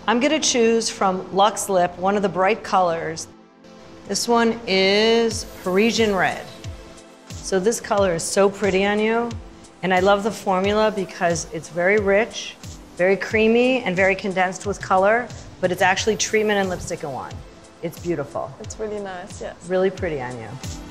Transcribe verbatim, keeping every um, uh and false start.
I'm gonna choose from Luxe Lip, one of the bright colors. This one is Parisian Red. So this color is so pretty on you, and I love the formula because it's very rich, very creamy, and very condensed with color, but it's actually treatment and lipstick in one. It's beautiful. It's really nice, yes. Really pretty on you.